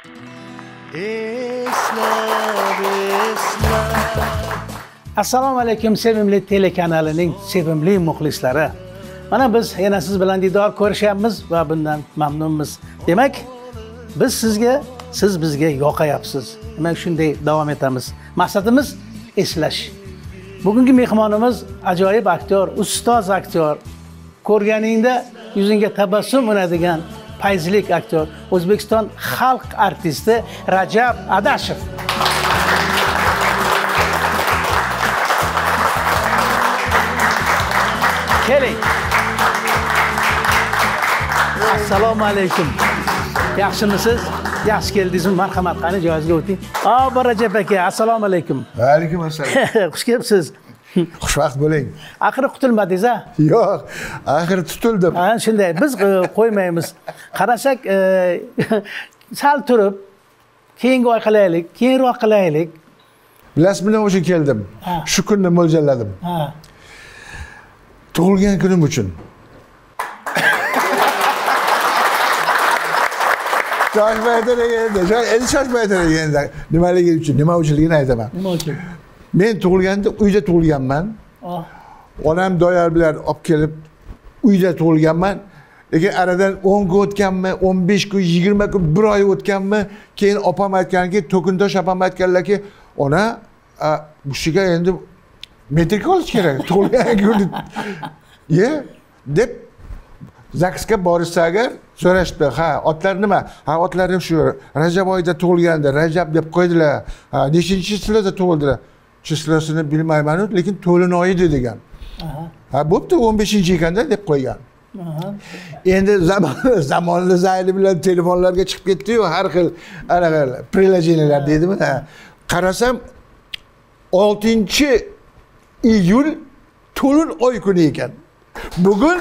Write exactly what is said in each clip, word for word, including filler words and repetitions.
Assalomu alaykum sevimli telekanalining sevimli muxlislari. Mana biz yana siz bilan diydor ko'rishyapmiz va bundan mamnunmiz. Demak, biz sizga, siz bizga yoqayapsiz. Demak, shunday davom etamiz. Maqsadimiz eslash. Bugungi mehmonimiz ajoyib aktyor, ustoz aktyor. Ko'rganingda yuzingga tabassum unadigan payzlik aktyor, O'zbekiston xalq artisti Rajab Adashev. Keling. Assalomu alaykum. Yaxshimisiz? Yaxshi keldingizmi? Marhamat, qani joyingizga o'ting. Aba Rajab aka, assalomu alaykum. Va alaykum assalom. Xush kelibsiz. Xushvaqt bo'ling. Axiri qutulmadingiz a? Yo'q, axiri tutildim. Ha, shunday. Biz qo'ymaymiz. Qarasak, sal turib, keyingi oy qilaylik, keyinroq qilaylik. Bilasizmi, nima uchun keldim? Shu kunni mo'ljalladim. Ha. Tug'ilgan kunim uchun. Shoshmaydir endi. Endi shoshmaydir endi. Nimaligi uchun, nima uchunligini aytaman. Nima uchun? Men tug'ilganda uyda tug'ilganman. Onam doyar bilan olib kelib uyda tug'ilganman. Lekin aradan o'n kun o'tganmi, o'n besh kun, yigirma kun, bir oy o'tganmi, keyin opam aytganki, To'kintosh opam aytganlarki, ona bu kishiga endi metrika olish kerak. Tug'ilgan kuni. Ye, deb zaksga borishsa agar so'rashdi. Ha, otlar nima? Ha, otlarim shu Rajab oyida tug'ilganda, Rajab deb qo'ydilar. Ha, nechinchi chislada tug'ildilar? Chislosini bilmayman, lekin to'lin oyida degan. Ha, bo'pti, o'n beshinchi ekanda deb qo'ygan. Endi zamon zamonli zayli bilan telefonlarga chiqib ketdi-yu, har xil anaqa приложениялар deydimi? Qarasam oltinchi iyul to'lin oy kuni ekan. Bugun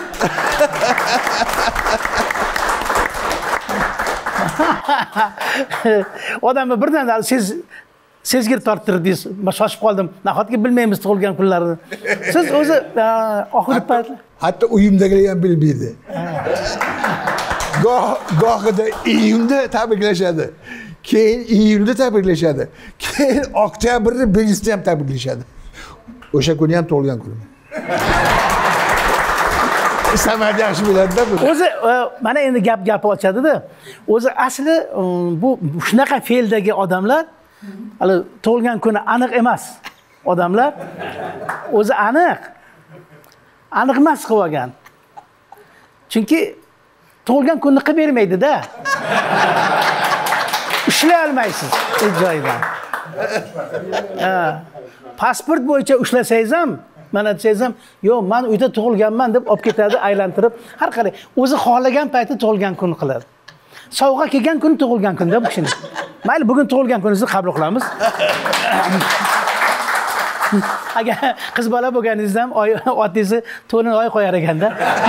odamni birdan siz sezgir torttirdingiz. Men shoshib qoldim. Nahotki bilmaymiz tug'ilgan kunlarini. Siz o'zi oxirgi payt hatto uyimdagilar ham bilmaydi. Goh gohida iyunda tabriklashadi. Keyin iyulda tabriklashadi. Keyin oktyabrda birinchisi ham tabriklashadi. O'sha kuni ham tug'ilgan kunim. Samad yaxshi biladi-da bu. O'zi mana endi gap gap ochadi-da. O'zi asli bu shunaqa fe'ldagi odamlar hali tug'ilgan kuni aniq emas. Odamlar o'zi aniq aniq emas qilib olgan. Chunki tug'ilgan kunni qilib bermaydi-da. Ushlay olmaysiz hech joydan. Ha. Pasport bo'yicha ushlasangiz ham, mana desangiz ham, "Yo'q, men uyda tug'ilganman" deb olib ketadi, aylantirib, har qalay o'zi xohlagan payti tug'ilgan kun qiladi. Sovg'a kelgan kun tug'ilgan kunda bu kishini. Mayli, bugun tug'ilgan kuningizni qabul qilamiz. Agar qiz bola bo'lganingizda ham oy otingizni to'lin oy qo'yar ekanda.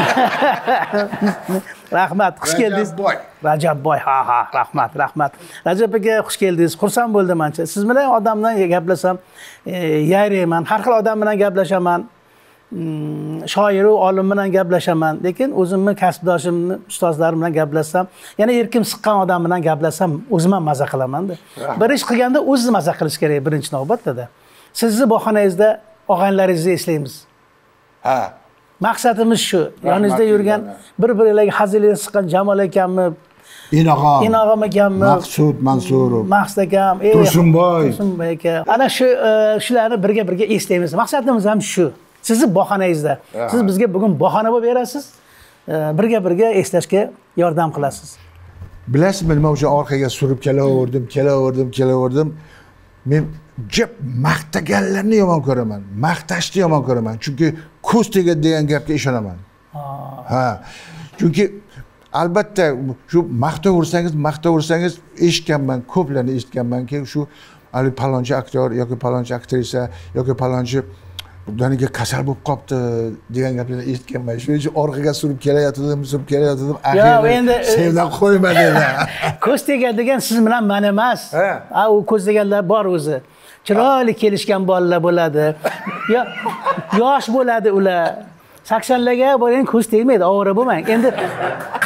Rahmat, xush keldingiz. Rajabboy. Ha ha, rahmat, rahmat. Rajab aka, xush keldingiz. Xursand bo'ldim ancha. Siz bilan odam bilan gaplashsam, yayrayman, har xil odam bilan gaplashaman. Shoir va olim bilan gaplashaman, lekin o'zimni kasbdoshimni, ustozlarim bilan gaplashsam, yana erkim siqqan odam bilan gaplashsam, o'zim ham maza qilaman-da. Bir ish qilganda o'zingiz maza qilish kerak birinchi navbatda-da. Sizni bahonangizda og'aynilaringizni eslaymiz. Ha. Maqsadimiz shu. Yoningizda yurgan bir-birlarga hazilini siqqan Jamol akamni, Inog'am, Inog'am akamni, Maqsud Mansurov, Maqsud akam, Tursunboy, Tursunboy aka. Ana shu shularni birga-birga eslaymiz. Maqsadimiz ham shu. Sizni bahonangizda. Siz bizga bugun bahona bo'lib berasiz. Birga-birga eslashga yordam qilasiz. Bilasizmi, nima uchun orqaga surib kelaverdim, kelaverdim, kelaverdim. Men jab maqtaganlarni yomon ko'raman. Maqtashni yomon ko'raman. Chunki ko'z tegadi degan gapga ishonaman. Ha. Chunki albatta shu maqtaversangiz, maqtaversangiz eshitganman, ko'plarni eshitganmanki, shu ali palonchi aktyor yoki palonchi aktrisa yoki palonchi daniga kasal bo'lib qopti degan gaplarni eshitganman. Shuning uchun orqaga surib kelayotgandim, surib kelayotgandim. Axiyri sevdan qo'ymadilar. Ko'z tegadigan siz bilan men emas. Ha, u ko'z deganlar bor o'zi. Chiroyli kelishgan bolalar bo'ladi. Yo, yosh bo'ladi ular. saksonlarga boring ko'z tegmaydi, ovora bo'lmang. Endi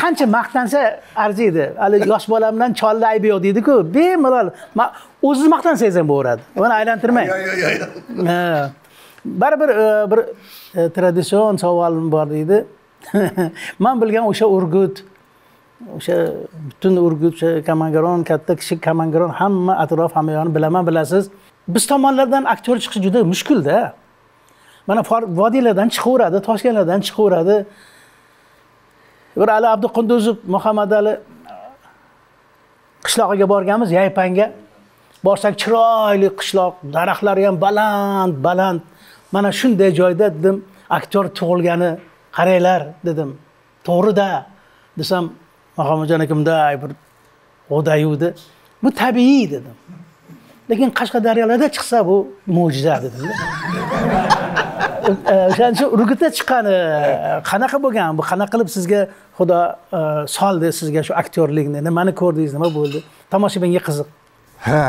qancha maqtansa arziydi. Hali yosh bolamdan cholli aybi yo'q deydi-ku. Bemalol o'zingiz maqtansangiz ham bo'veradi. Buni aylantirmang. Yo'q, yo'q, yo'q. Ha. Baribir bir tradision savolim bor deydi. Men bilgan o'sha Urgut, o'sha butun Urgut, o'sha Kamangaron, katta kishi Kamangaron hamma atrof hamma yoni bilaman, bilasiz. Biz tomonlardan aktyor chiqish juda mushkul-da. Mana vodiylardan chiqaveradi, Toshkentlardan chiqaveradi. Bir Ali Abduqunduzov, Muhammad Ali qishlog'iga borganmiz, Yaypanga. Borsak chiroyli qishloq, daraxtlari ham baland, baland. Mana shunday joyda dedim, aktyor tug'ilgani qaranglar dedim. To'g'ri-da desam, Muhammadjon akamday bir o'dayuvdi. Bu tabiiy dedim. Lekin Qashqadaryolarda chiqsa bu mo'jiza dedim. O'shaning uchun Urgutda chiqqani qanaqa bo'lgan? Bu qanaqa qilib sizga Xudo soldi sizga shu aktyorlikni? Nimani ko'rdingiz, nima bo'ldi? Tomoshabinga qiziq. Ha.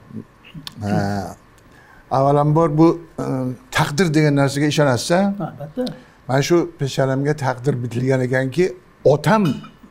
Avvalambor bu taqdir degan narsaga ishonasiz? Albatta. Men shu peshonamga taqdir bitilgan ekanki, otam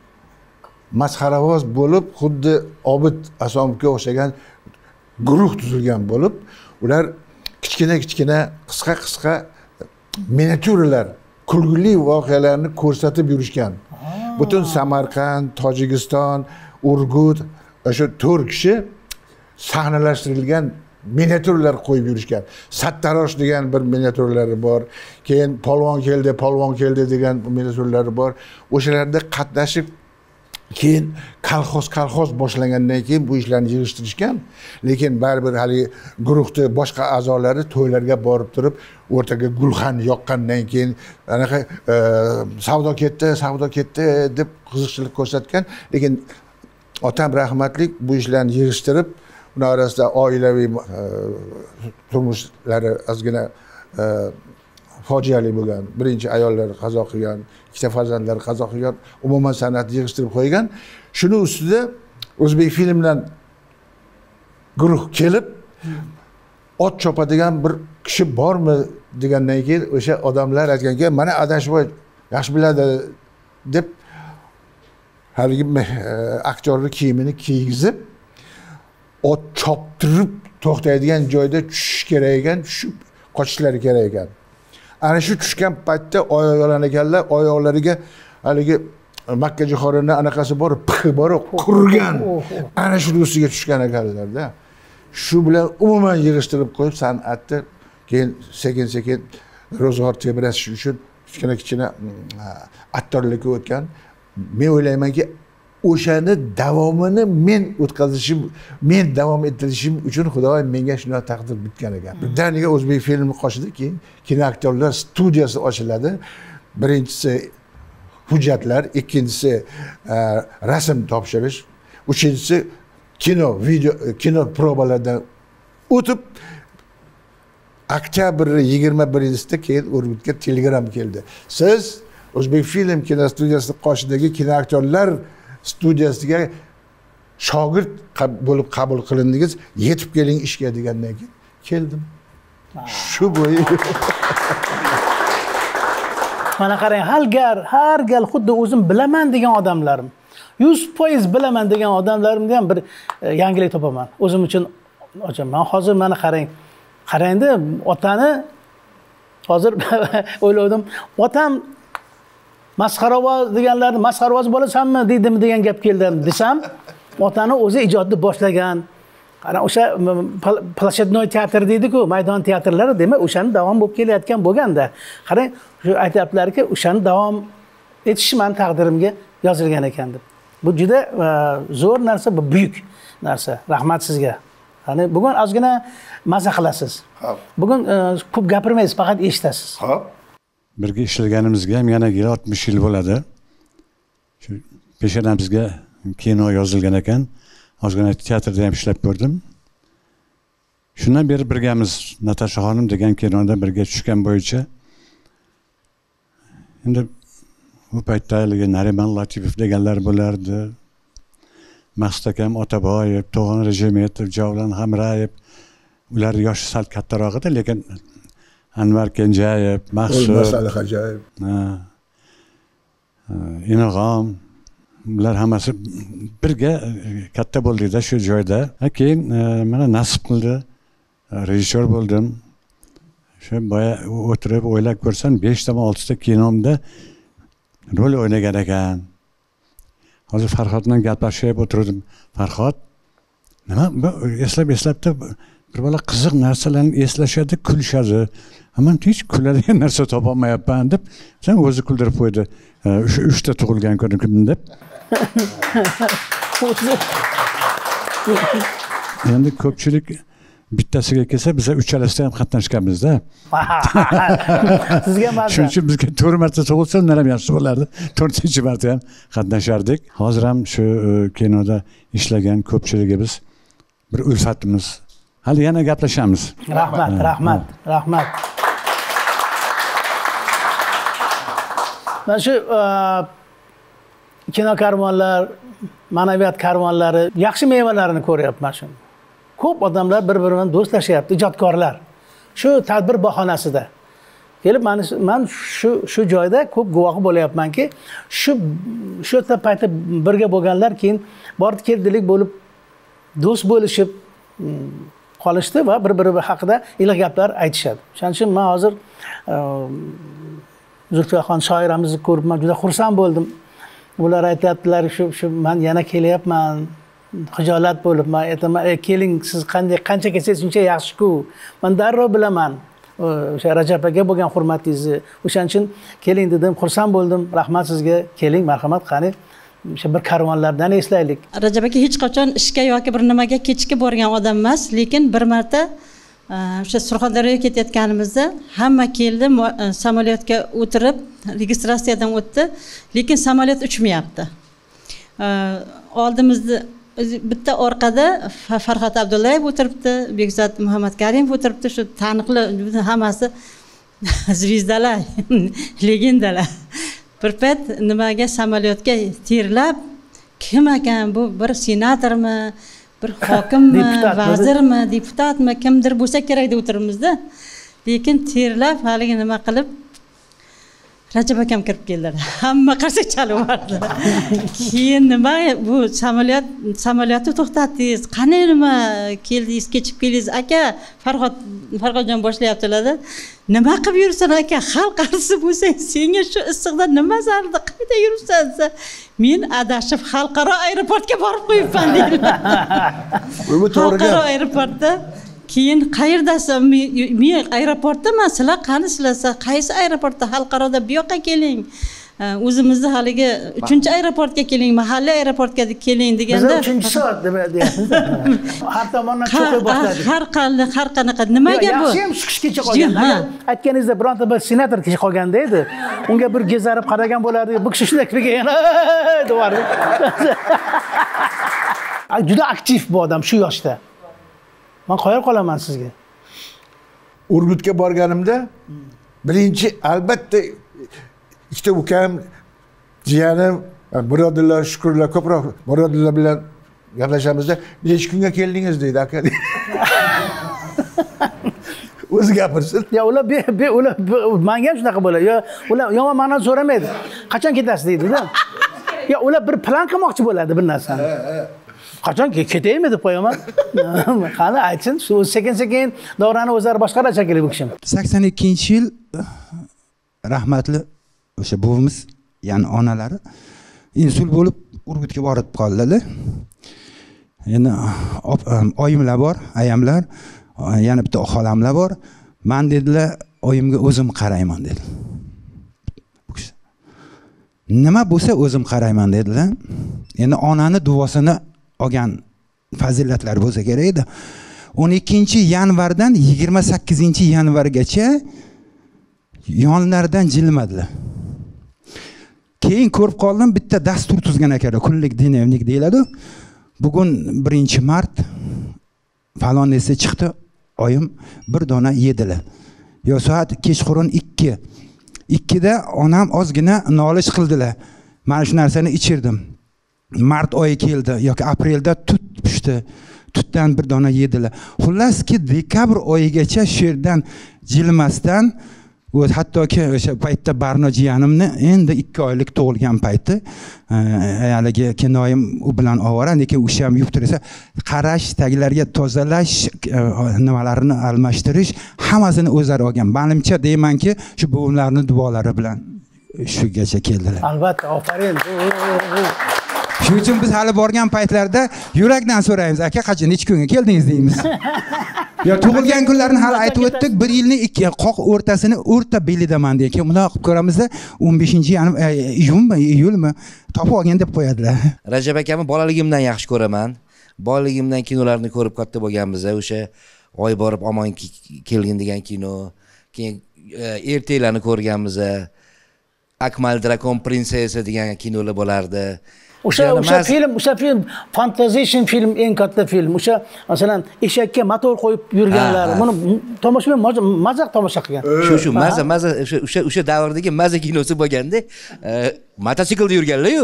masxaravoz bo'lib, xuddi Obid Asomovga o'xshagan guruh tuzilgan bo'lib, ular kichkina-kichkina, qisqa-qisqa miniatyuralar, kulgili voqealarni ko'rsatib yurishgan. Butun Samarqand, Tojikiston, Urgut, o'sha to'rt kishi sahnalashtirilgan miniatyuralar qo'yib yurishgan. Sattarosh degan bir miniatyuralari bor. Keyin polvon keldi, polvon keldi degan miniatyuralari bor. O'shalarda qatnashib keyin kolxoz kolxoz boshlangandan keyin bu ishlarni yig'ishtirishgan. Lekin baribir hali guruhni boshqa a'zolari to'ylarga borib turib, o'rtaga gulxan yoqqandan keyin anaqa savdo ketdi, savdo ketdi deb qiziqchilik ko'rsatgan. Lekin otam rahmatlik bu ishlarni yig'ishtirib, ular orasida oilaviy turmushlari ozgina fojiali bo'lgan. Birinchi ayollar qazo qilgan, ikkita farzandlari qazo qilgan, umuman san'atni yig'ishtirib qo'ygan. Shuni ustida O'zbek filmdan guruh kelib, ot chopadigan bir kishi bormi degandan keyin o'sha odamlar aytganki, mana Adashboy yaxshi biladi deb haligi aktyorlik kiyimini kiygizib, ot choptirib to'xtaydigan joyda tushish kerak ekan, tushib qochishlari kerak ekan. Ana shu tushgan paytda oyoqlagan ekanlar, oyoqlariga haligi Makka jihorini anaqasi bor, pixi bor, qurgan. Ana shu ustiga tushgan ekanlar-da. Shu bilan umuman yig'ishtirib qo'yib, san'atni keyin sekin-sekin ro'zg'or tebratish uchun kichkina-kichkina aktyorlikka o'tgan. Men o'ylaymanki, o'shani davomini men o'tkazishim, men davom ettirishim uchun Xudoy menga shunday taqdir bitgan ekan. Birdaniga O'zbek filmi qo'shdi, keyin kino aktyorlar studiyasi ochiladi. Birinchisi hujjatlar, ikkinchisi rasm topshirish, uchinchisi kino, video, kino provalardan o'tib oktyabr yigirma birinchida keyin Urgutga telegram keldi. Siz O'zbek film kino studiyasi qoshidagi kino aktyorlar studiyasiga shogird bo'lib qabul qilindingiz, yetib keling ishga degandan keyin keldim. Shu bo'yi. Mana qarang, har gal, har gal xuddi o'zim bilaman degan odamlarim, yuz foiz bilaman degan odamlarimda ham bir yangilik topaman. O'zim uchun ochaman. Hozir mana qarang, qarangda otani hozir o'yladim, otam masxaravoz deganlarni masxaravoz bo'lasanmi deydimi degan gap keldi desam, otani o'zi ijodni boshlagan. Qarang, o'sha Plashadnoy teatr deydi-ku, maydon teatrlari, demak, o'shani davom bo'lib kelayotgan bo'lganda. Qarang, shu aytayaptilarki, o'shani davom etish men taqdirimga yozilgan ekan deb. Bu juda zo'r narsa, bu buyuk narsa. Rahmat sizga. Qani bugun ozgina maza qilasiz. Xo'p. Bugun ko'p gapirmaysiz, faqat eshitasiz. Xo'p. Birga ishlaganimizga ham yana oltmish yil bo'ladi. Shu peshonamizga kino yozilgan ekan. Ozgina teatrda ham ishlab ko'rdim. Shundan beri birgamiz, Natasha xonim degan kinoda birga tushgan bo'yicha. Endi bu paytda Nariman Latifov deganlar bo'lardi. Maqsud akam Otaboyev, To'g'on Rejimetov, Javlon Hamrayev, ular yoshi sal kattaroq edi, lekin Anvar Kenjayev, Maqsud, Masali Hajayev, Inog'om, bular hammasi birga katta bo'ldikda shu joyda. Keyin mana nasib qildi, rejissyor bo'ldim. Shu boya o'tirib o'ylab ko'rsam besh ta olti ta kinomda rol o'ynagan ekan. Hozir Farhod bilan gaplashib o'tirdim. Farhod, nima eslab eslabda bir bola qiziq narsalarni eslashadi, kulishadi. Ammo hech kuladigan narsa topolmayapman deb, sen o'zi kuldirib qo'ydi. O'sha uch ta tug'ilgan kunim deb. Endi ko'pchilik bittasiga kelsa, biz uchalasida ham qatnashganmiz-da. Sizga mazza. Shuning uchun bizga to'rt marta tug'ilsa, undan ham yaxshi bo'lardi. to'rtinchi marta ham qatnashardik. Hozir ham shu kinoda ishlagan ko'pchiligimiz bir ulfatimiz. Hali yana gaplashamiz. Rahmat, rahmat, rahmat. Mana shu kino karvonlar, ma'naviyat karvonlari yaxshi mevalarini ko'ryapman shu. Ko'p odamlar bir-biri bilan do'stlashyapti, ijodkorlar. Shu tadbir bahonasida. Kelib men men shu shu joyda ko'p guvohi bo'layapmanki, shu shu paytda birga bo'lganlar keyin borib keldilik bo'lib do'st bo'lishib qolishdi va bir-biri haqida iliq gaplar aytishadi. Shuning uchun men hozir Zulfiyaxon shoiramizni ko'rib men juda xursand bo'ldim. Ular aytayaptilar, shu shu men yana kelyapman. Xijolat bo'lib, men aytaman, "Ey, keling, siz qanday qancha kelsangiz shuncha yaxshi-ku. Men darrov bilaman." O'sha Rajab aka bo'lgan hurmatingizni. O'shaning uchun keling dedim, xursand bo'ldim. Rahmat sizga. Keling, marhamat, qani o'sha bir karvonlardan eslaylik. Rajab aka hech qachon ishga yoki bir nimaga kechikib borgan odam emas, lekin bir marta o'sha Surxondaryoga ketayotganimizda hamma keldi, samolyotga o'tirib, registratsiyadan o'tdi, lekin samolyot uchmayapti. Oldimizda bitta orqada Farhod Abdullayev o'tiribdi, Bekzod Muhammad Karimov o'tiribdi, shu taniqli hammasi zvizdalar, legendalar. Bir payt nimaga samolyotga terlab, kim ekan bu, bir senatormi, bir hokimmi, vazirmi, deputatmi, kimdir bo'lsa kerak deb o'tiribmizda. Lekin terlab haligi nima qilib Rajab akam kirib keldilar. Hamma qarsak chalaverdi. Keyin nima bu samolyot samolyotni to'xtatdingiz? Qanday nima keldingiz, kechib keldingiz? Aka, Farhod Farhodjon boshlayaptilar-da. Nima qilib yursan aka? Xalq qarshisi bo'lsang, senga shu issiqda nima zarda? Qayda yursan? Men adashib xalqaro aeroportga borib qo'yibman deydilar. Bu to'g'ri gap. Xalqaro aeroportda keyin qayerdasiz? Men aeroportdaman. Sizlar qani sizlar? Qaysi aeroportda? Xalqaroda bu yoqqa keling. O'zimizni haligi uchinchi aeroportga keling, mahalliy aeroportga keling deganda. Biz uchinchi soat deyapmiz. Har tomondan cho'qib boshladik. Har qanday, har qanaqa nimaga bu? Yaxshi ham chiqishgacha qolgan. Aytganingizda bironta bir senator kishi qolganda edi. Unga bir gezarib qaragan bo'lardi. Bu kishi shunday kirgan deyordi. Juda aktiv bu odam shu yoshda. Men qo'yar qolaman sizga. Urgutga borganimda birinchi albatta ikkita ukam, jiyanim, Murodilla, Shukurlar ko'proq Murodilla bilan gaplashamizda, "Necha kunga keldingiz?" deydi aka. O'zi gapirsin. Ya ular be ular menga ham shunaqa bo'ladi. Yo, ular yomon ma'noda so'ramaydi. Qachon ketasiz deydi-da. Ya ular bir plan qilmoqchi bo'ladi bir narsani. Qachon ketaymi deb qo'yaman. Qani aytsin, shu sekin-sekin davrani o'zlari boshqarar shekilli bu kishim. sakson ikkinchi yil rahmatli o'sha buvimiz, ya'ni onalari insult bo'lib Urgutga borib qoldilar. Endi oyimlar bor, ayamlar, yana bitta xolamlar bor. Men dedilar, oyimga o'zim qarayman dedi. Nima bo'lsa o'zim qarayman dedilar. Endi onani duosini olgan fazilatlar bo'lsa kerak edi. o'n ikkinchi yanvardan yigirma sakkizinchi yanvargacha yonlaridan jilmadilar. Keyin ko'rib qoldim, bitta dastur tuzgan ekanlar, kunlik dnevnik deyiladi. Bugun birinchi mart falon desa chiqdi, oyim bir dona yedilar. Yo soat kechqurun ikki. ikkida onam ozgina nolish qildilar. Men shu narsani ichirdim. Mart oyi keldi yoki aprelda tut pishdi. Tutdan bir dona yedilar. Xullaski dekabr oyigacha shu yerdan jilmasdan u hattoki o'sha paytda Barno jiyanimni endi ikki oylik tug'ilgan payti haligi kinoyim u bilan ovora, lekin o'sha ham yuqtirsa qarash, taglarga tozalash, nimalarini almashtirish hammasini o'zlari olgan. Menimcha deymanki, shu buvimlarning duolari bilan shugacha keldilar. Albatta, ofarin. Shuning uchun biz hali borgan paytlarda yurakdan so'raymiz, aka qachon necha kunga keldingiz deymiz. Ya tug'ilgan kunlarini hali aytib o'tdik, bir yilni ikki qoq o'rtasini o'rta belidaman degan. Keyin bunday qilib ko'ramizda o'n beshinchi iyunmi, iyulmi topib olgan deb qo'yadilar. Rajab akamni bolaligimdan yaxshi ko'raman. Bolaligimdan kinolarni ko'rib katta bo'lganmiz. O'sha Oy borib omon kelgin degan kino, keyin ertaklarni ko'rganmiz. Akmal Drakon prinsessa degan kinolar bo'lardi. O'sha o'sha film, o'sha film Fantazation film eng katta film. O'sha masalan eshakka motor qo'yib yurganlar, buni tomoshabin mazaq tomosha qilgan. Shu shu maza maza o'sha o'sha davrdagi maza kinosi bo'lganda, mototsiklda yurganlar-yu.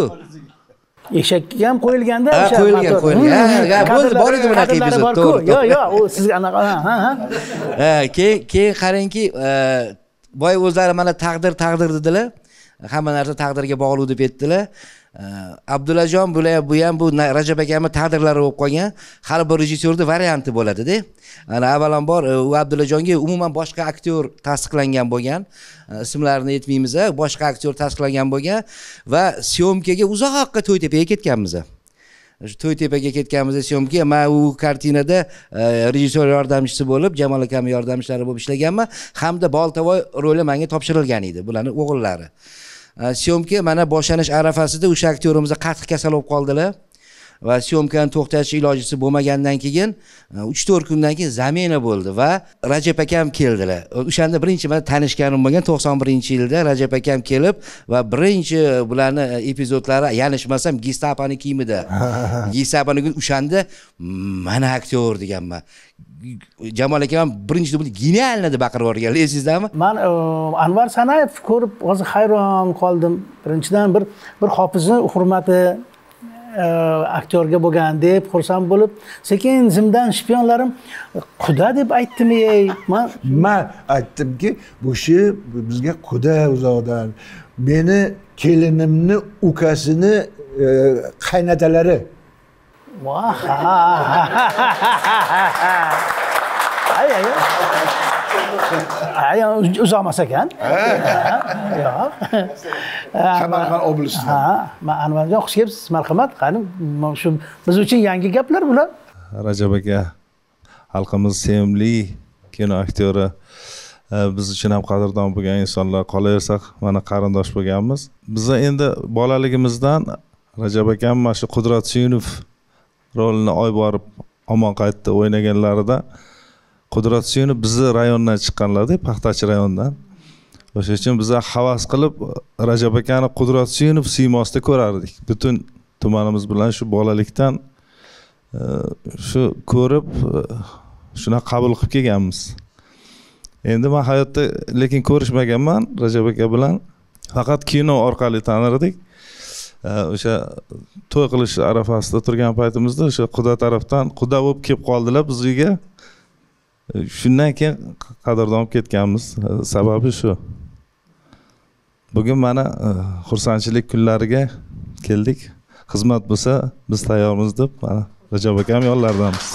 Eshakka ham qo'yilganda o'sha qo'yilgan, qo'yilgan. Ha, bo'ldi, bor edi bunaqa epizod. To'g'ri. Yo'q, yo'q, u sizga anaqa, ha, ha. Ha, keyin keyin qarangki, boy o'zlari mana taqdir taqdir dedilar. Hamma narsa taqdirga bog'liq deb aytdilar. Abdullajon bular bu ham bu Rajab akamning taqdirlari bo'lib qolgan. Har bir rejissyorning varianti bo'ladi-da. Ana avvalambor u Abdullajonga umuman boshqa aktyor tasdiqlangan bo'lgan. Ismlarini aytmaymiz, boshqa aktyor tasdiqlangan bo'lgan va syomkaga uzoqqa To'ytepaga ketganmiz. Shu To'ytepaga ketganimizda syomka, men u kartinada rejissyor yordamchisi bo'lib, Jamol akamning yordamchilari bo'lib ishlaganman, hamda Boltavoy roli menga topshirilgan edi, bularning o'g'illari. Syomka mana boshlanish arafasida o'sha aktyorimizni qattiq kasal bo'lib qoldilar va syomkani to'xtatish ilojisi bo'lmagandan keyin uch to'rt kundan keyin zamena bo'ldi va Rajab akam keldilar. O'shanda birinchi marta tanishganim bo'lgan to'qson birinchi yilda Rajab akam kelib va birinchi bularni epizodlari yanishmasam Gestaponi kiyimida. Gestaponi o'shanda mana aktyor deganman. Jamol akam birinchi bo'ldi genialni deb baqirib yuborganlar, esingizdami? Men Anvar Sanayev ko'rib hozir hayron qoldim. Birinchidan bir bir hofizni hurmati aktyorga bo'lgan deb xursand bo'lib, sekin zimdan shpionlarim quda deb aytdimi? Men men aytdimki, bu shi bizga quda uzoqdan. Meni kelinimni ukasini qaynatalari. Vah. Ay ay. Ay uzoqmas ekan. Yo'q. Samarqand oblasida. Ha, men Anvarjon xush kelibsiz. Marhamat, qani shu biz uchun yangi gaplar bular. Rajab aka, xalqimiz sevimli kino aktyori, biz uchun ham qadrdon bo'lgan insonlar, qolaversak mana qarindosh bo'lganmiz. Biz endi bolaligimizdan Rajab akam mana shu Qudrat Suyunov rolini oy borib omon qaytdi o'ynaganlarida Qudrat Suyunov bizni rayondan chiqqanlar-da, Paxtachi rayonidan. O'sha uchun biz havas qilib Rajab akani Qudrat Suyunov siymosida ko'rardik. Butun tumanimiz bilan shu bolalikdan shu ko'rib shuna qabul qilib kelganmiz. Endi men hayotda lekin ko'rishmaganman Rajab aka bilan. Faqat kino orqali tanirdik. O'sha to'y qilish arafasida turgan paytimizda o'sha quda tarafdan quda bo'lib kelib qoldilar biz uyga. Shundan keyin qadrdon bo'lib ketganmiz. Sababi shu. Bugun mana xursandchilik kunlariga keldik. Xizmat bo'lsa biz tayyormiz deb mana Rajab akam yo'llardamiz.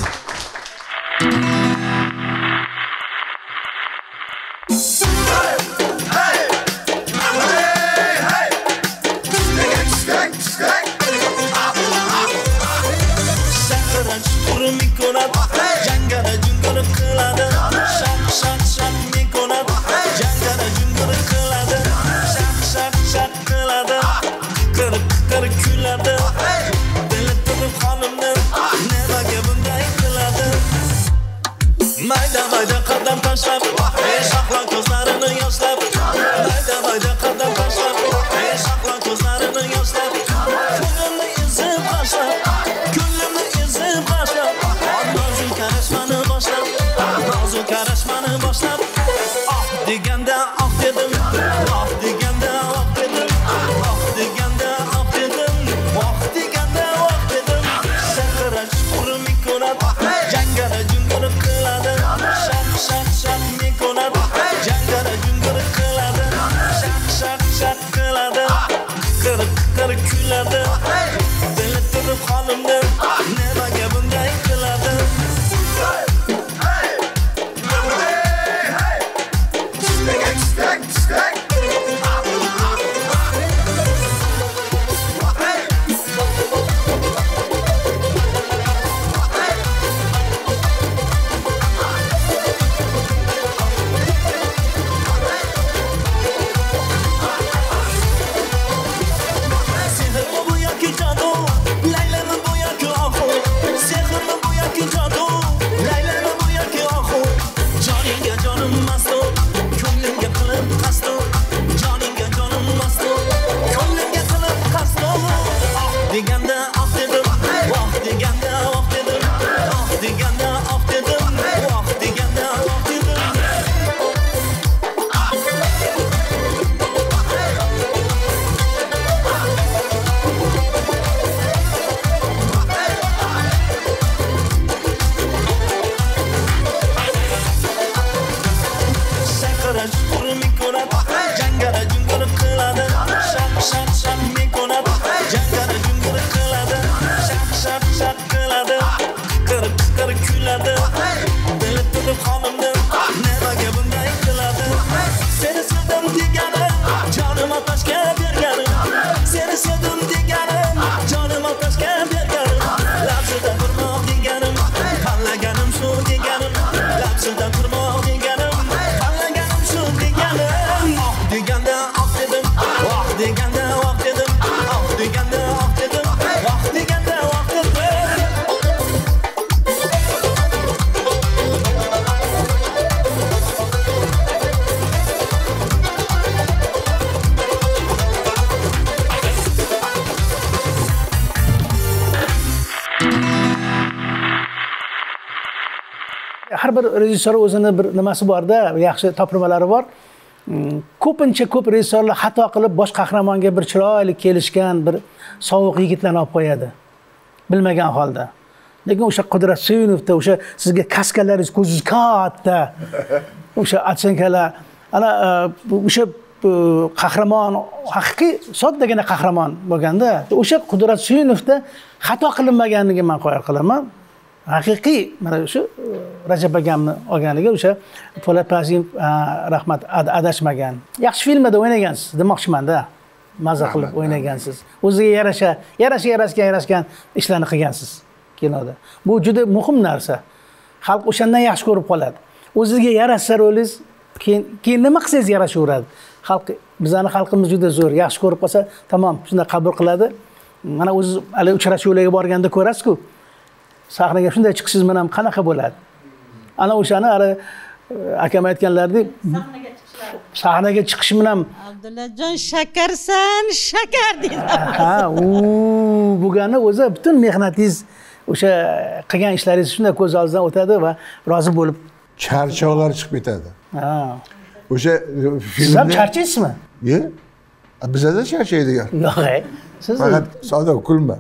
har bir rejissyor o'zini bir nimasi bor-da, yaxshi topilmalari bor. Ko'pincha ko'p rejissyorlar xato qilib bosh qahramonga bir chiroyli kelishgan, bir sovuq yigitlarni olib qo'yadi. Bilmagan holda. Lekin o'sha Qudrat Suyunovda o'sha sizga kaskalaringiz ko'zingiz katta. O'sha achinkalar, ana o'sha qahramon haqiqiy soddagina qahramon bo'lganda, o'sha Qudrat Suyunovda xato qilinmaganligiga men qo'yar qilaman. Haqiqiy mana shu Rajab akamni olganligi o'sha Po'lat Pazin rahmat adashmagan. Yaxshi filmda o'ynagansiz, demoqchiman-da. Maza qilib o'ynagansiz. O'ziga yarasha, yarasha yarashgan, yarashgan ishlarni qilgansiz kinoda. Bu juda muhim narsa. Xalq o'shandan yaxshi ko'rib qoladi. O'ziga yarashsa rolingiz, keyin keyin nima qilsangiz yarashaveradi. Xalq, bizning xalqimiz juda zo'r, yaxshi ko'rib qolsa, tamom, shunda qabul qiladi. Mana o'zi hali uchrashuvlarga borganda ko'rasiz-ku. Sahnaga shunday chiqishingiz bilan qanaqa bo'ladi? Ana o'shani hali akam aytganlaridek, sahnaga chiqishlar. Sahnaga chiqish bilan Abdullajon shakarsan, shakar dedi. Ha, u bo'lgani o'zi butun mehnatingiz, o'sha qilgan ishlaringiz shunday ko'z oldingizdan o'tadi va rozi bo'lib charchoqlar chiqib ketadi. Ha. O'sha Siz ham filmda charchaysizmi? Yo'q. Bizda charchaydigan. Yo'q, siz faqat savdo kulma.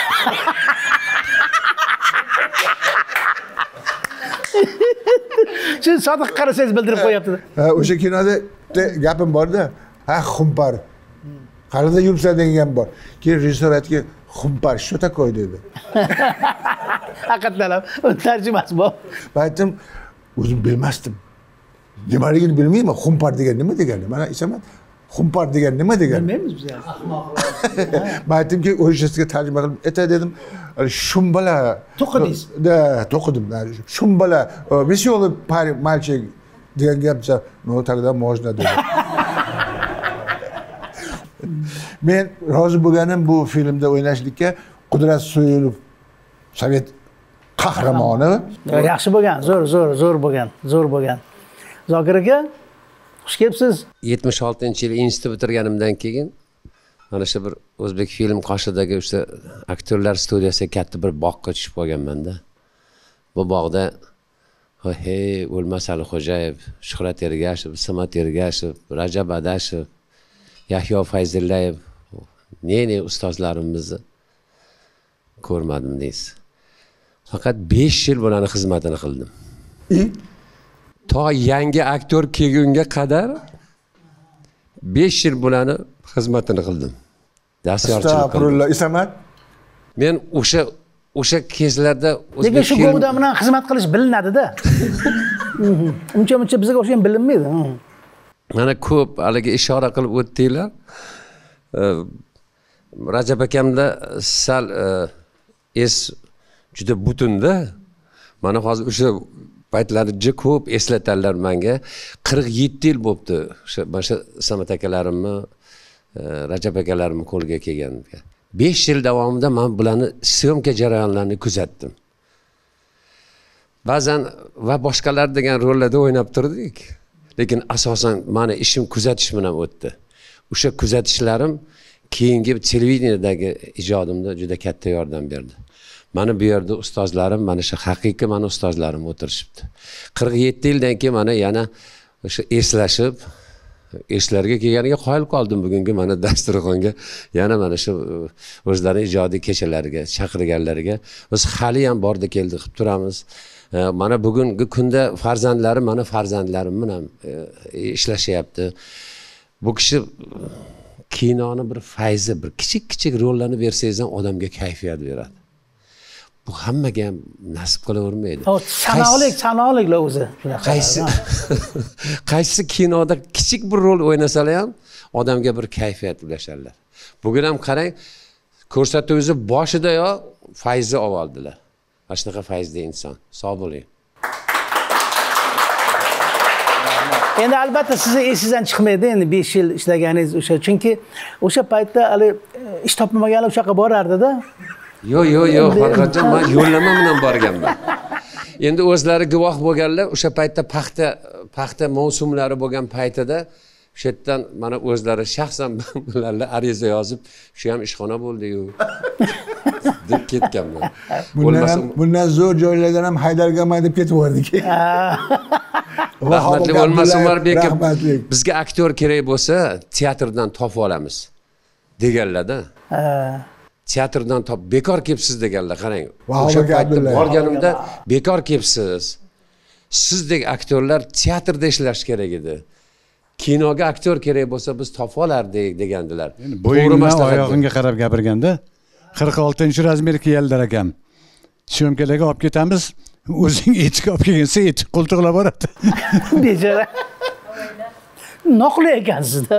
Siz sodiq qarasangiz bildirib qo'yapti. Ha, o'sha kinoda gapim bor-da. Ha, xumpar. Qarada yursa degan bor. Keyin rejissor aytgan, xumpar shu takoy dedi. Haqiqatan ham tarjimasi bor. Men aytdim, o'zim bilmasdim. Nimaligini bilmayman. Xumpar degan nima degani? Mana aytaman, xumpar degan nima degani? Bilmaymiz biz ham. Men aytdimki, o'rishasiga tarjima qilib aytay dedim. Shumbala. To'qidingiz. Da, to'qidim. Shumbala, веселый парень, мальчик degan gapcha, no тогда можно dedi. Men rozi bo'lganim bu filmda o'ynashlikka Qudrat Suyunov Sovet qahramoni. Yaxshi bo'lgan, zo'r, zo'r, zo'r bo'lgan, zo'r bo'lgan. Zokir aka, xush kelibsiz. yetmish oltinchi yil institut bitirganimdan keyin mana shu bir o'zbek film qoshidagi o'sha aktyorlar studiyasiga katta bir bog'ga tushib qolganman-da. Bu bog'da hey, O'lmas Alixo'jayev, Shuhrat Ergashev, Samat Ergashev, Rajab Adashev, Yahyo Fayzillayev, ne-ne ustozlarimizni ko'rmadim deysiz. Faqat besh yil bularning xizmatini qildim. To yangi aktyor kelgunga qadar besh yil bularning xizmatini qildim. Dastyarchilik qildim. Astag'firullah, Isamat. Men o'sha o'sha kezlarda lekin shu govda bilan xizmat qilish bilinadi-da. Uncha-muncha bizga o'xshagan bilinmaydi. Mana ko'p haligi ishora qilib o'tdinglar. Rajab akamda sal es juda butunda. Mana hozir o'sha paytlarni ko'p eslatadilar menga. qirq yetti yil bo'libdi o'sha mana shu Samat akalarimni, Rajab akalarimni qo'lga kelganiga. besh yil davomida men bularni syomka jarayonlarini kuzatdim. Ba'zan va boshqalar degan rollarda o'ynab turdik. Lekin asosan meni ishim kuzatish bilan o'tdi. O'sha kuzatishlarim keyingi televideniyadagi ijodimda juda katta yordam berdi. Mana bu yerda ustozlarim, mana shu haqiqiy meni ustozlarim o'tirishibdi. qirq yetti yildan keyin mana yana o'sha eslashib, eslarga kelganiga qoyil qoldim bugungi mana dasturxonga. Yana mana shu o'zlarining ijodiy kechalariga chaqirganlariga biz hali ham borda keldik qilib turamiz. Mana bugungi kunda farzandlarim, mana farzandlarim bilan ishlashyapti. Bu kishi kinoni bir fayzi, bir kichik-kichik rollarni bersangiz ham odamga kayfiyat beradi. Bu hammaga ham nasib qilavermaydi. Sanoqlik, sanoqliklar o'zi. Qaysi qaysi kinoda kichik bir rol o'ynasalar ham odamga bir kayfiyat ulashadilar. Bugun ham qarang, ko'rsatuvingizni boshidayoq fayzni oldilar. Mana shunaqa fayzli inson. Sog' bo'ling. Endi albatta sizni esingizdan chiqmaydi endi besh yil ishlaganingiz o'sha. Chunki o'sha paytda hali ish topmaganlar o'sha yoqqa borardi-da. Yo'q, yo'q, yo'q, Farhodjon, men yo'llanma bilan borganman. Endi o'zlari guvoh bo'lganlar, o'sha paytda paxta paxta mavsumlari bo'lgan paytida o'sha yerdan mana o'zlari shaxsan bilanlar ariza yozib, shu ham ishxona bo'ldi-yu. deb ketganman. Bundan ham bundan zo'r joylardan ham Haydargaman deb ketaverdik. Rahmatli bo'lmasa Umarbek bizga aktyor kerak bo'lsa teatrdan topib olamiz deganlarda. Teatrdan top bekor kelibsiz deganlar, qarang. O'sha paytda borganimda bekor kelibsiz. Sizdek aktyorlar teatrda ishlash kerak edi. Kinoga aktyor kerak bo'lsa biz topib olardik degandilar. Bo'yingdan oyog'ingga qarab gapirganda qirq oltinchi razmer kiyaldilar akam. Syomkalarga olib ketamiz. O'zing etik olib kelgansa etik qo'ltiqlab boradi. Bechora. Noqulay ekansizda.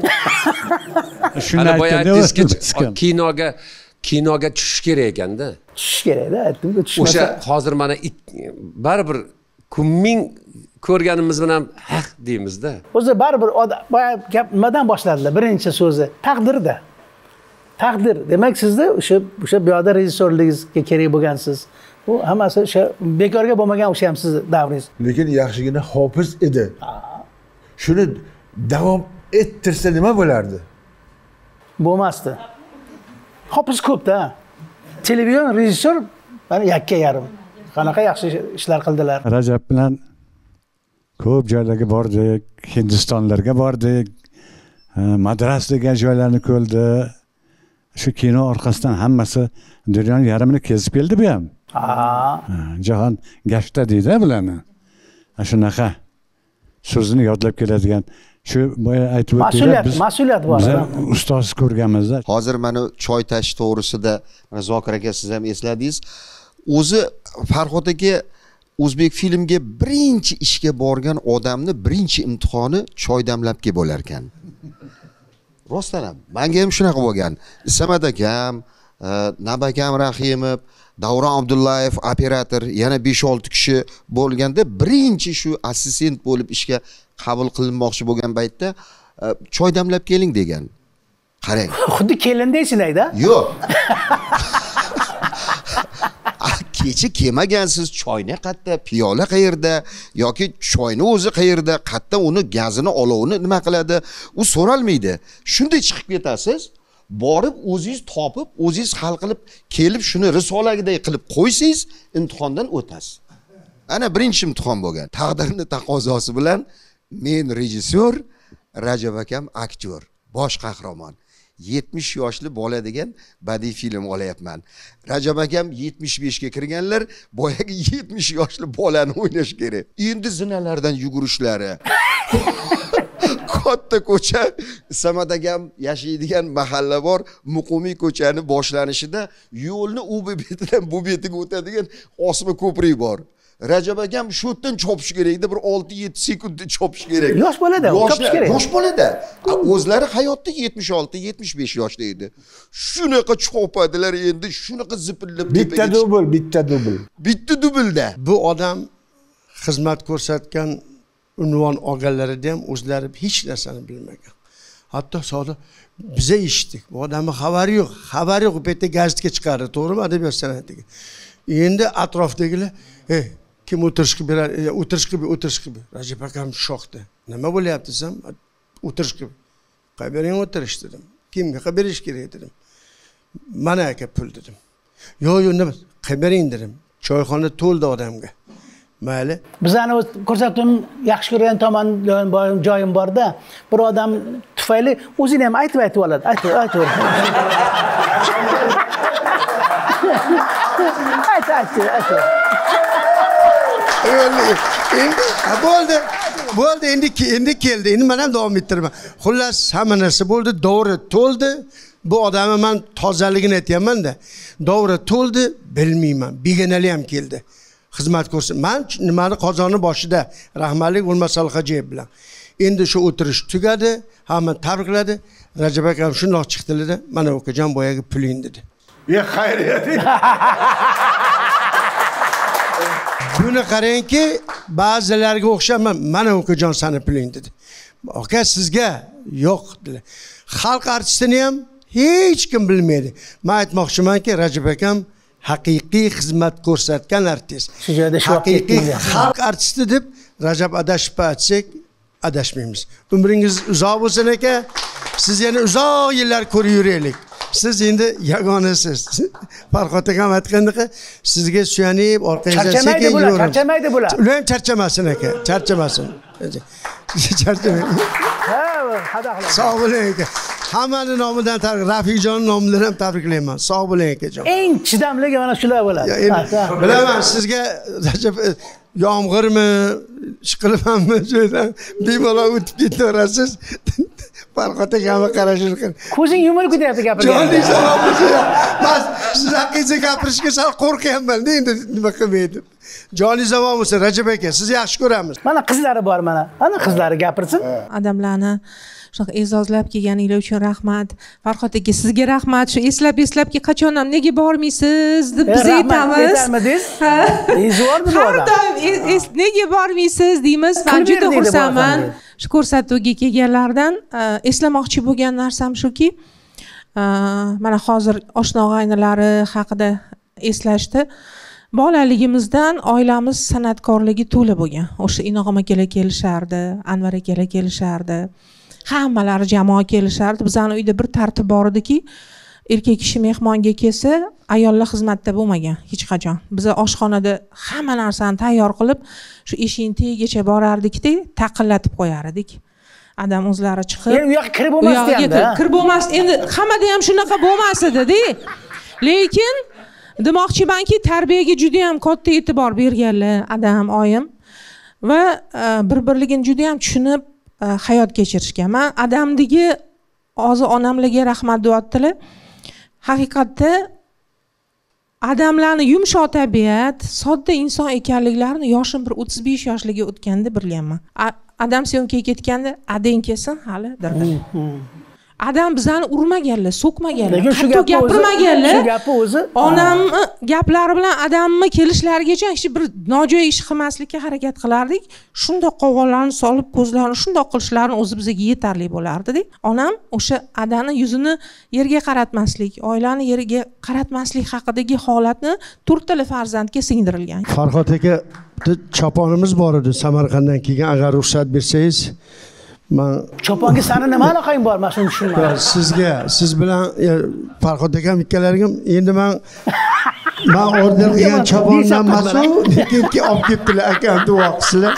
Shuni aytdingiz, kinoga kinoga tushish kerak ekanda. Tushish kerak-da, aytdim-ku, tushmasa. O'sha hozir mana baribir ming ko'rganimiz bilan haq deymizda. O'zi baribir boya gap nimadan boshladilar? Birinchi so'zi taqdirda. Taqdir. Demak, sizda o'sha o'sha bu yerda rejissyorligingizga kerak bo'lgansiz. Bu hammasi o'sha bekorga bo'lmagan o'sha ham siz davringiz. Lekin yaxshigina hofiz edi. Shuni davom ettirsa nima bo'lardi? Bo'lmasdi. Hofiz ko'p-da. Televizion rejissyor mana yakka yarim. Qanaqa yaxshi ishlar qildilar. Rajab bilan ko'p joylarga bordik, Hindistonlarga bordik. Madras degan joylarni ko'rdi. Shu kino orqasidan hammasi dunyoning yarmini kezib keldi bu ham. Ha. Jahon gashta deydi bularni. Shunaqa so'zini yodlab keladigan. Shu boya aytib o'tdinglar. Mas'uliyat, mas'uliyat bor. Biz ustoz ko'rganmizda. Hozir mana choy tash to'g'risida mana Zokir aka siz ham esladingiz. O'zi Farhod aka O'zbek filmga birinchi ishga borgan odamni birinchi imtihoni choy damlabga bo'lar ekan. Rostdan ham menga ham shunaqa bo'lgan. Samad akam, Nabakam Rahimov, Davron Abdullayev operator, yana besh olti kishi bo'lganda birinchi shu assistent bo'lib ishga qabul qilinmoqchi bo'lgan paytda choy damlab keling degan. Qarang. Xuddi kelindaysiz-da? Yo'q. Kecha kelmagansiz, choyni qayerda, piyola qayerda yoki choyni o'zi qayerda, qayerda uni gazini, olovini nima qiladi, u so'ralmaydi. Shunday chiqib ketasiz, borib o'zingiz topib, o'zingiz hal qilib kelib shuni risolagiday qilib qo'ysangiz, imtihondan o'tasiz. Ana birinchi imtihon bo'lgan. Taqdirning taqozosi bilan men rejissyor, Rajab akam aktyor, bosh qahramon. yetmish yoshli bola degan badiiy film olayapman. Rajab akam yetmish beshga kirganlar, boyagi yetmish yoshli bolani o'ynash kerak. Endi zinalardan yugurishlari. Katta ko'cha, Samad akam yashaydigan mahalla bor, Muqimiy ko'chani boshlanishida yo'lni u betidan bu betiga o'tadigan osma ko'prik bor. Rajab akam shu yerdan chopish kerakda, bir olti yetti sekundda chopish kerak. Yosh bolada, chopish kerak. Yosh bolada. O'zlari hayotda yetmish olti yetmish besh yoshda edi. Shunaqa chopadilar endi, shunaqa zipillab bitta dubl, bitta dubl. Bitta dublda. Bu odam xizmat ko'rsatgan unvon olganlarida ham o'zlari hech narsani bilmagan. Hatto sodi biza eshitdik. Bu odamning xabari yo'q. Xabari yo'q, bu yerda gazetga chiqardi, to'g'rimi? Adabiyot san'atiga. Endi atrofdagilar, "Ey, kim o'tirish qilib beradi, o'tirish qilib, o'tirish qilib." Rajab akam shokda. Nima bo'lyapti desam, o'tirish qilib. Qaybering o'tirish dedim. Kimga qilib berish kerak dedim. Mana aka pul dedim. Yo'q, yo'q, nima? Qaybering dedim. Choyxona to'ldi odamga. Mayli. Bizani ko'rsatuvim yaxshi ko'rgan tomon joyim borda, bir odam tufayli o'zini ham aytib aytib oladi. Aytib, aytib. Aytib, aytib, aytib. Endi endi bo'ldi. Bo'ldi, endi endi keldi. Endi men ham davom ettiraman. Xullas, hamma narsa bo'ldi, davri to'ldi. Bu odamni men tozaligini aytayapman-da. Davri to'ldi, bilmayman. Begonali ham keldi. Xizmat ko'rsin. Men nimani Qozonni boshida rahmatlik O'lmasal Hojiyev bilan. Endi shu o'tirish tugadi, hamma tabrikladi. Rajab akam shundoq chiqdilar-da, mana okajon boyagi puling dedi. Ya xayriyat. Buni qarangki, ba'zilarga o'xshaman, mana okajon sani puling dedi. Aka sizga yo'q dedilar. Xalq artistini ham hech kim bilmaydi. Men aytmoqchimanki, Rajab akam haqiqiy xizmat ko'rsatgan artist. Shu joyda shu haqiqiy xalq artisti deb Rajab adashib aytsak, adashmaymiz. Umringiz uzoq bo'lsin aka. Siz yana uzoq yillar ko'rib yuraylik. siz endi yagonasiz. Farhod akam aytgandaqa sizga suyanib orqangizdan sekin yuraveramiz. Charchamaydi bular. Ular ham charchamasin aka, charchamasin. Charchamaydi. Ha, hadaqlar. Sog' bo'ling aka. Hammani nomidan tabrik, Rafiqjonning nomidan ham tabriklayman. Sog' bo'ling akajon. Eng chidamligi mana shular bo'ladi. Bilaman sizga Rajab yomg'irmi, ishqilmanmi, joydan bemalol o'tib ketaverasiz. Farhod akamga qarashini qil. Ko'zing yumilib ketyapti gapirgan. Joningiz sog' bo'lsin. Mas siz haqingizda gapirishga sal qo'rqyapman-da, endi nima qilmaydim. Joningiz omon bo'lsin Rajab aka, sizni yaxshi ko'ramiz. Mana qizlari bor mana. Ana qizlari gapirsin. Odamlarni shunaqa e'zozlab kelganingiz uchun rahmat. Farhod aka, sizga rahmat. Shu eslab eslab ki qachon ham nega bormaysiz deb biz aytamiz. Aytamiz. E'zordi bu odam. Har doim nega bormaysiz deymiz. Men juda xursandman. Shu ko'rsatuvga kelganlardan eslamoqchi bo'lgan narsam shuki, mana hozir oshna og'aynilari haqida eslashdi. Bolaligimizdan oilamiz san'atkorligi to'la bo'lgan. O'sha Inog'om akalar kelishardi, Anvar akalar kelishardi. Hammalari jamoa kelishardi. Bizning uyda bir tartib bor ediki, erkak kishi mehmonga kelsa, ayollar xizmatda bo'lmagan hech qachon. Biz oshxonada hamma narsani tayyor qilib, shu eshikning tagigacha borardik-da, taqillatib qo'yar edik. Adam o'zlari chiqib, endi u yoqqa kirib bo'lmasdi endi. Kirib bo'lmas. Endi hammada ham shunaqa bo'lmas edi-da. Lekin demoqchimanki, tarbiyaga juda ham katta e'tibor berganlar adam, oyim va bir-birligini juda ham tushunib hayot kechirishgan. Men adamdagi hozir onamlarga rahmat deyaptilar. Haqiqatda adamlarni yumshoq tabiat, sodda inson ekanliklarini yoshim bir o'ttiz besh yoshlarga o'tganda bilganman. Adam syomkaga ketganda, "Adang kelsin hali" derdi. Adam bizani urmaganlar, so'kmaganlar, hatto gapirmaganlar. Shu gapi o'zi onam gaplari bilan adamni kelishlarigacha hech bir nojo'ya ish qilmaslikka harakat qilardik. Shundoq qog'ozlarni solib, ko'zlarini shundoq qilishlarini o'zi bizga yetarli bo'lardi-da. Onam o'sha adani yuzini yerga qaratmaslik, oilani yerga qaratmaslik haqidagi holatni to'rttala farzandga singdirilgan. Farhod aka, choponimiz bor edi Samarqanddan kelgan, agar ruxsat bersangiz. Men choponga sani nima aloqang bor? Men shuni tushunmayman. Sizga, siz bilan Farhod akam ikkalariga endi men men order qilgan chopondan mas'ul, lekin ki olib ketdilar akam duo qilsinlar.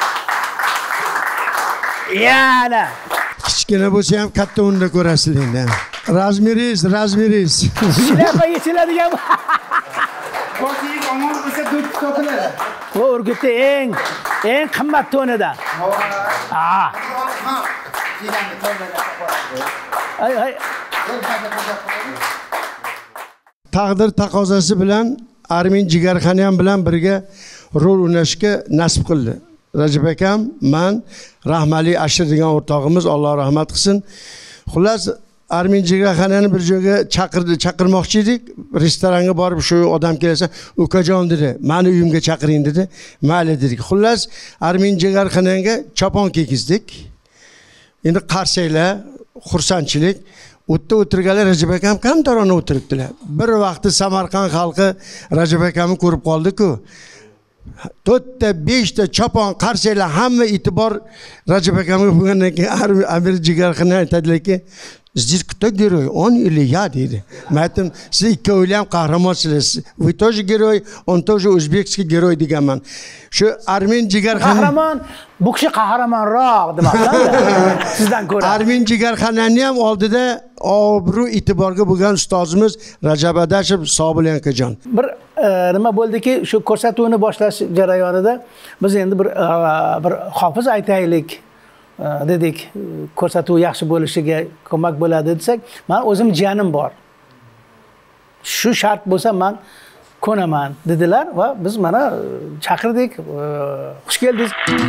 Yana kichkina bo'lsa ham katta o'nda ko'rasizlar. Razmeringiz, razmeringiz. Shilapa yechiladigan. Qo'ying omon bo'lsa do'p sotiladi. Bu Urgutda eng eng qimmat to'nidan. Ha. Ay ay. Taqdir taqozosi bilan Armin Jigarxanyan bilan birga rol o'ynashga nasib qildi. Rajab akam, men, Rahmali Ashir degan o'rtog'imiz, Alloh rahmat qilsin. Xullas Armin Jigarxanyani bir joyga chaqirdi, chaqirmoqchi edik. Restoranga borib shu odam kelsa, "Ukajon" dedi, "Meni uyimga chaqiring" dedi. Mayli dedik. Xullas Armin Jigarxanyanga chopon kiygizdik. Endi qarsaylar, xursandchilik. O'tda o'tirganlar Rajab akam kamtarona o'tiribdilar. Bir vaqti Samarqand xalqi Rajab akamni ko'rib qoldi-ku. to'rtta beshta chopon qarsaylar hamma e'tibor Rajab akamga bo'lgandan keyin Amir Jigarxanyan aytadilar-ki, "Здесь кто герой? Он или я?" dedi. Men aytdim, "Siz ikkovinglar ham qahramonsizlar. Вы тоже герой, он тоже o'zbekский герой" deganman. Shu Armin Jigarxanyan qahramon, bu kishi qahramonroq demoqchiman sizdan ko'ra. Armin Jigarxanyanni ham oldida obro' e'tiborga bo'lgan ustozimiz Rajab Adashov sog' bo'ling akajon. Bir nima bo'ldiki, shu ko'rsatuvni boshlash jarayonida biz endi bir bir hofiz aytaylik dedik, ko'rsatuv yaxshi bo'lishiga ko'mak bo'ladi desak, men o'zim jiyanim bor. Shu shart bo'lsa men ko'naman dedilar va biz mana chaqirdik. Xush keldingiz.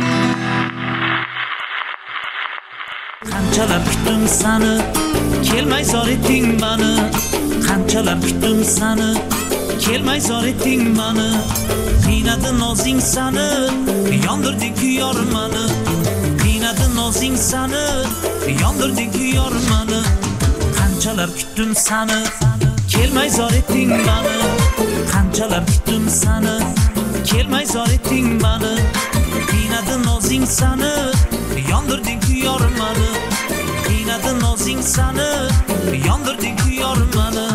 Qanchalar kutdim seni, kelmay zor etding meni. Qanchalar kutdim seni, kelmay zor etding meni. Qiynadi nozing seni, yondirding yormani. Qiynadi nozing seni, yondirding yormani. Qanchalar kutdim seni, kelmay zor etding meni. Qanchalar kutdim seni, kelmay zor etding meni. Qiynadi nozing seni, yondirding yormani. Qiynadi nozing seni, yondirding-ku yorim mani.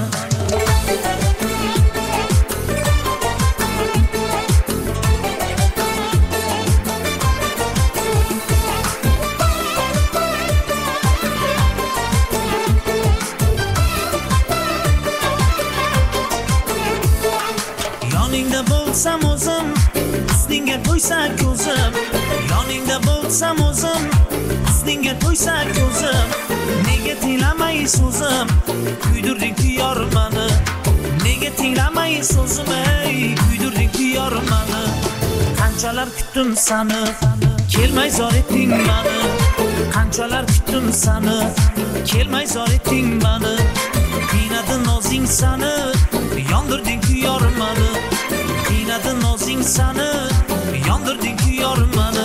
Yoningda bo'lsam o'zim, ustingga to'ysa ko'zim. Yoningda bo'lsam o'zim, ustingga to'ysa ko'zim. Nega tinglamay so'zim, kuydirding-ku yorim mani. Nega tinglamay so'zim, ey, kuydirding-ku yorim mani. Qanchalar kutdim seni, kelmay zor etding mani. Qanchalar kutdim seni, kelmay zor etding mani. Qiynadi nozing seni, yondirding-ku yorim mani. Qiynadi nozing seni, yondirding-ku yorim mani.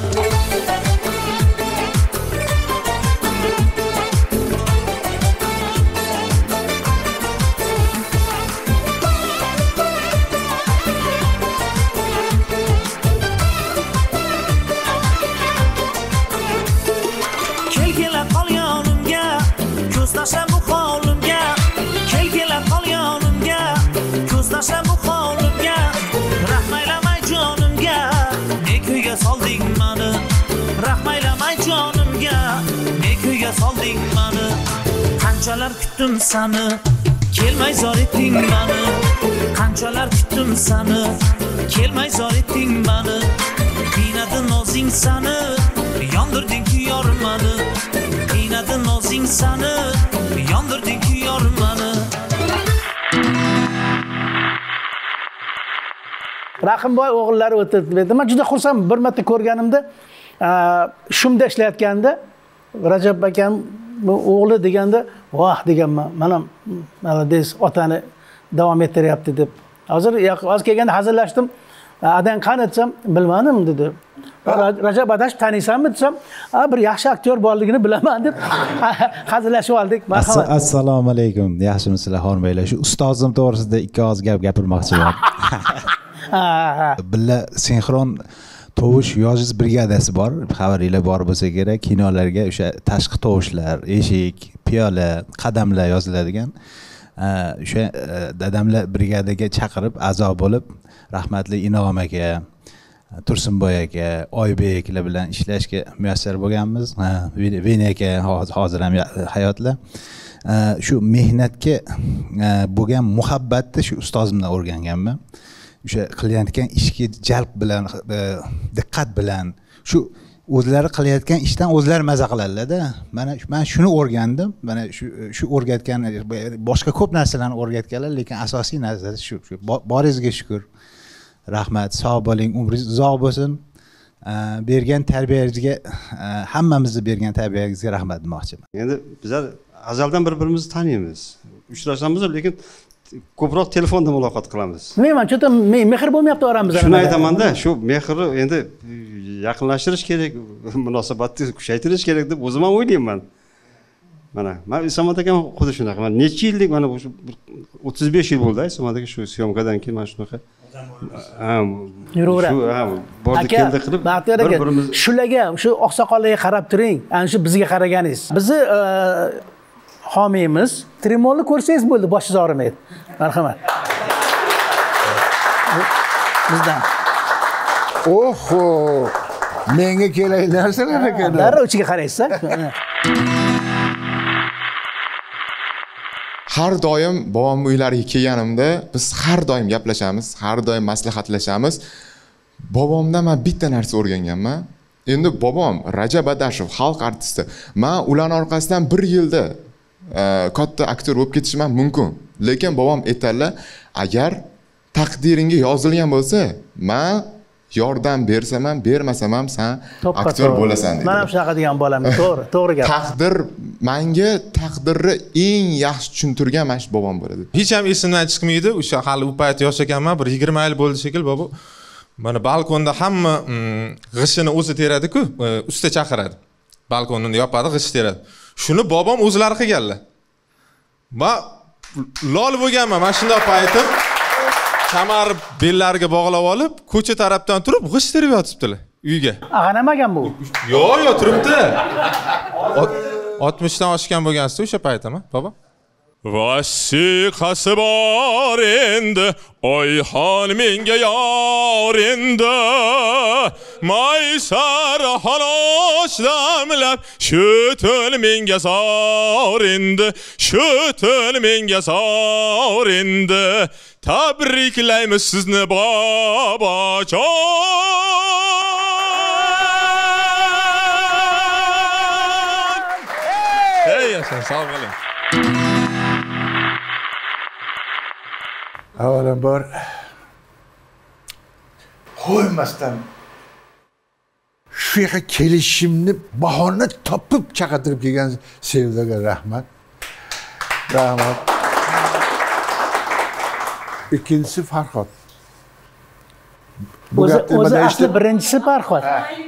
Kel kela qol yonimga, ko'z tashlab bu holimga. Kel kela qol yonimga, ko'z tashlab bu holimga. Rahmaylamay jonimga, ne kuyga solding mani. Rahmaylamay jonimga, ne kuyga solding mani. Qanchalar kutdim seni, kelmay zor etding mani. Qanchalar kutdim seni, kelmay zor etding mani. Qiynadi nozing seni, yondirding-ku yorim mani. Qiynadi nozing seni, yondirding-ku yorim mani. Rahimboy o'g'illari o'tirdi. Men juda xursand, bir marta ko'rganimda, shumda ishlayotganda Rajab akam o'g'li deganda, "Voh" deganman. Mana malades otani davom ettiryapti deb. Hozir hozir kelganda hazillashdim. Adan qani desam, bilmadim dedi. Rajab adash taniysanmi desam, bir yaxshi aktyor borligini bilaman deb hazillashib oldik. Marhamat. Assalomu alaykum. Yaxshimisizlar xonbaylar? Shu ustozim to'g'risida ikki oz gap gapirmoqchiman. Billa sinxron tovush yozish brigadasi bor. Xabaringlar bor bo'lsa kerak, kinolarga o'sha tashqi tovushlar, eshik, piyola, qadamlar yoziladigan. O'sha dadamlar brigadaga chaqirib a'zo bo'lib, rahmatli Inom aka, Tursunboy aka, Oybeklar bilan ishlashga muyassar bo'lganmiz. Veni aka hozir ham hayotlar. Shu mehnatga bo'lgan muhabbatni shu ustozimdan o'rganganman. O'sha qilayotgan ishga jalb bilan, diqqat bilan, shu o'zlari qilayotgan ishdan o'zlari maza qiladilar-da. Mana men shuni o'rgandim. Mana shu shu o'rgatgan boshqa ko'p narsalarni o'rgatganlar, lekin asosiy narsa shu. Boringizga shukr. Rahmat, sog' bo'ling, umringiz uzoq bo'lsin. Bergan tarbiyangizga, hammamizni bergan tarbiyangizga rahmat demoqchiman. Endi bizlar azaldan bir-birimizni taniymiz. Uchrashamiz, lekin ko'proq telefonda muloqot qilamiz. Men cho'ta mehr bo'lmayapti oramizda. Shuni aytaman-da, shu mehrni endi yaqinlashtirish kerak, munosabatni kuchaytirish kerak deb o'zim ham o'ylayman. Mana, men Isomat akam xuddi shunaqa. Men necha yillik, mana shu o'ttiz besh yil bo'ldi Isomat aka shu syomkadan keyin mana shunaqa. Ha, yuraveradi. Shu ha, bordi keldi qilib bir-birimiz shularga, shu oqsoqollarga qarab turing. Ana shu bizga qaraganingiz. Bizni homiyimiz Tremolni ko'rsangiz bo'ldi, boshingiz og'rimaydi. Marhamat. Bizdan. Oho! Menga kerak narsalar ekan. Darrov ichiga qaraysiz. Har doim bobom uylariga kelganimda biz har doim gaplashamiz, har doim maslahatlashamiz. Bobomdan men bitta narsa o'rganganman. Endi bobom Rajab Adashov xalq artisti. Men ularning orqasidan bir yilda katta aktyor bo'lib ketishim mumkin. Lekin bobom aytadilar, agar taqdiringga yozilgan bo'lsa, men yordam bersam ham, bermasam ham sen aktyor bo'lasan dedi. Men ham shunaqa degan bo'laman. To'g'ri, to'g'ri gap. Taqdir menga taqdirni eng yaxshi tushuntirgan mana shu bobom bo'ladi. Hech ham esimdan chiqmaydi. O'sha hali u payt yosh ekanman, bir yigirma yil bo'ldi shekil bobo. Mana balkonda hamma g'ishini o'zi teradi-ku, usta chaqiradi. Balkonni yopadi, g'ish teradi. Shuni bobom o'zlari qilganlar. Va lol bo'lganman mana shunday paytim. Kamar bellariga bog'lab olib, ko'cha tarafdan turib g'ish terib yotibdilar uyga. Ag'anamagan bu. Yo'q, yo'q, turibdi. oltmishdan oshgan bo'lgansiz o'sha paytmi, baba? Vasiqasi bor endi, oyxon menga yor endi. Maysar xolos damlab, shu tun menga zor endi, shu tun menga zor endi. Tabriklaymiz sizni bobojon. Ey, yaşa, sağ olun. Avvalambor qo'ymasdan shu yerga kelishimni bahona topib chaqirtirib kelgan Sevdaga rahmat. Rahmat. İkincisi Farhod. O'zi o'zi asli birinchisi Farhod.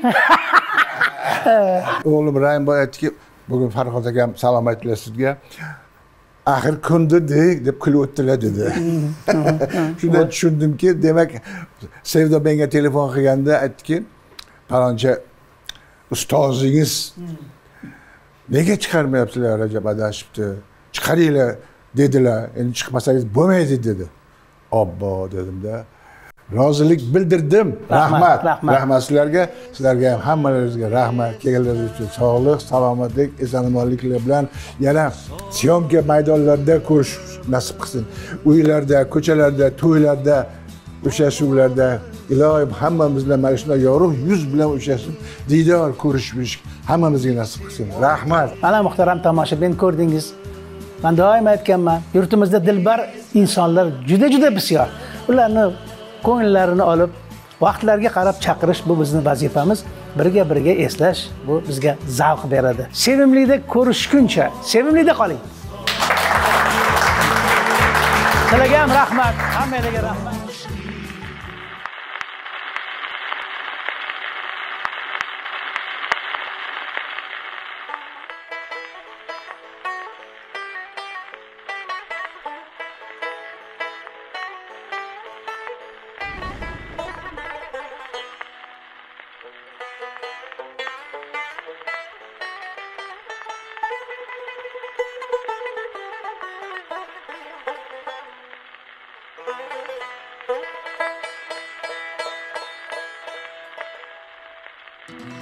O'g'lim Rayimboy aytdiki, bugun Farhod akam salom aytdilar sizga. Axir kundidik deb kulib o'tdilar dedi. Shunda tushundimki, demak Sevda menga telefon qilganda aytdiki, paloncha ustozingiz nega chiqarmayapsizlar Rajab Adashevni? Chiqaringlar dedilar. Endi chiqmasangiz bo'lmaydi dedi. Obbo dedimda. Rozilik bildirdim. Rahmat. Rahmat sizlarga, sizlarga ham hammalaringizga rahmat. Kelganlaringiz uchun sog'lik, salomatlik, eson-omonliklar bilan yana syomka maydonlarida ko'rish nasib qilsin. Uylarda, ko'chalarda, to'ylarda, uchrashuvlarda ilohim hammamizlar mana shunday yorug' yuz bilan uchrashib, diydor ko'rishmish hammamizga nasib qilsin. Rahmat. Mana muhtaram tomoshabin ko'rdingiz. Men doim aytganman, yurtimizda dilbar insonlar juda-juda bisyor. Ularni ko'ngillarini olib, vaqtlarga qarab chaqirish bu bizning vazifamiz. Birga birga eslash bu bizga zavq beradi. Sevimlida ko'rishguncha, sevimlida qoling. Sizlarga ham rahmat, hammalarga rahmat. Thank you.